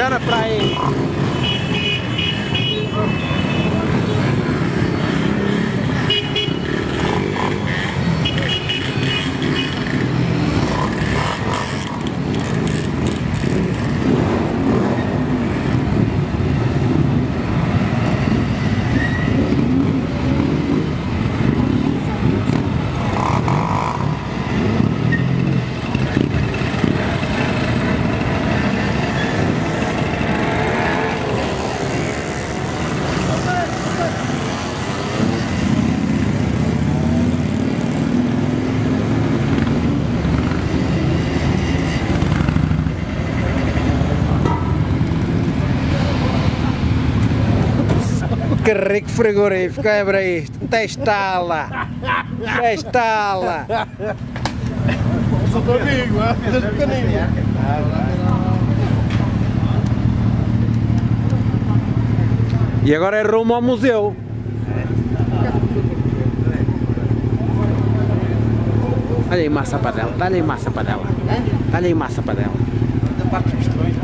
Já na praia. Que rico frigorífico, quebra isto. Testala! Testala! Sou teu amigo, é? Desde pequenino. E agora é rumo ao museu. Olha aí massa para dela, dá-lhe aí massa para dela. Dá-lhe aí massa para dela. Da parte dos pistões.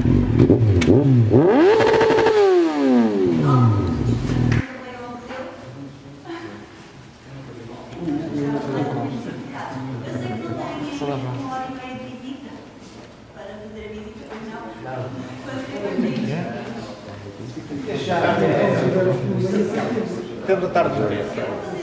Temos a tarde de dia.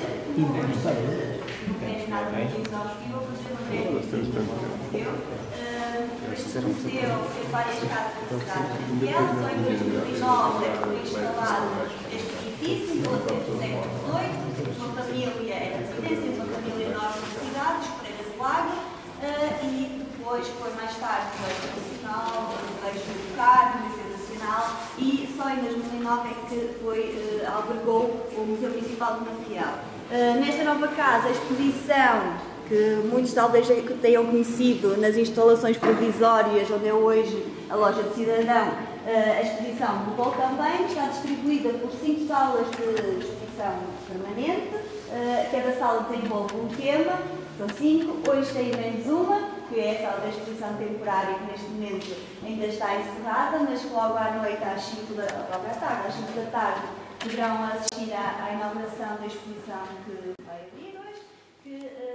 O museu tem várias casas da cidade de Viana, só em 2009 é que foi instalado este edifício, no século XVIII, uma família, era residência de uma família enorme da cidade, os Pereiras do Lago, e depois foi mais tarde o Colégio Nacional, o Colégio do Carmo, o Museu Nacional, e só em 2009 é que albergou o Museu Municipal de Maciel. Nesta nova casa, a exposição que muitos talvez tenham conhecido nas instalações provisórias, onde é hoje a Loja de Cidadão, a exposição mudou também, está distribuída por 5 salas de exposição permanente, cada sala desenvolve um tema, são 5, hoje tem menos uma, que é a sala da exposição temporária, que neste momento ainda está encerrada, mas que logo à noite, às 5 da tarde, poderão assistir à inauguração da exposição que vai abrir hoje.